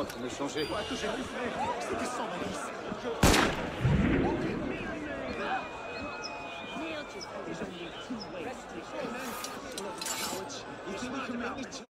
pour me changer. Quoi que j'ai pu faire, c'était sans malice. There's only two ways to